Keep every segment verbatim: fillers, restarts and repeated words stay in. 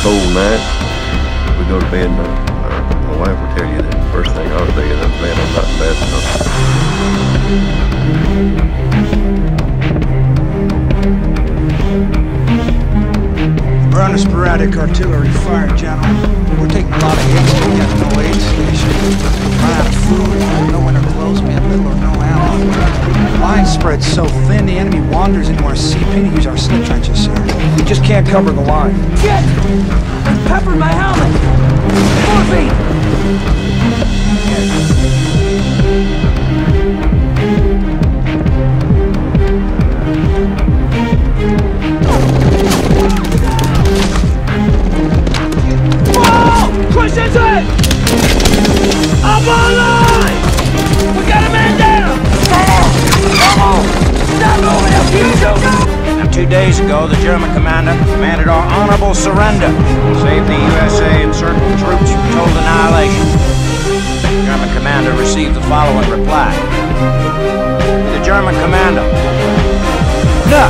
cold night. We go to bed and uh, my wife will tell you that the first thing I ought to think is, I'm glad I'm not in Bastogne. We're under sporadic artillery fire, General. We're taking a lot of hits. We got no aid station. Run out of food. No winter clothes. We have little or no ammo. The line spread's so thin, the enemy wanders into our C P to use our slip trenches, sir. We just can't cover the line. Shit! They peppered my helmet! Four feet! Push his head! Up online! We got a man down! Come on! Come on! Stop moving up! You two go! Now, two days ago, the German commander commanded our honorable surrender. Saved the U S A and certain troops from total annihilation. The German commander received the following reply. The German commander. Look!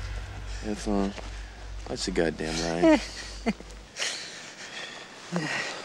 Have fun. That's the goddamn right.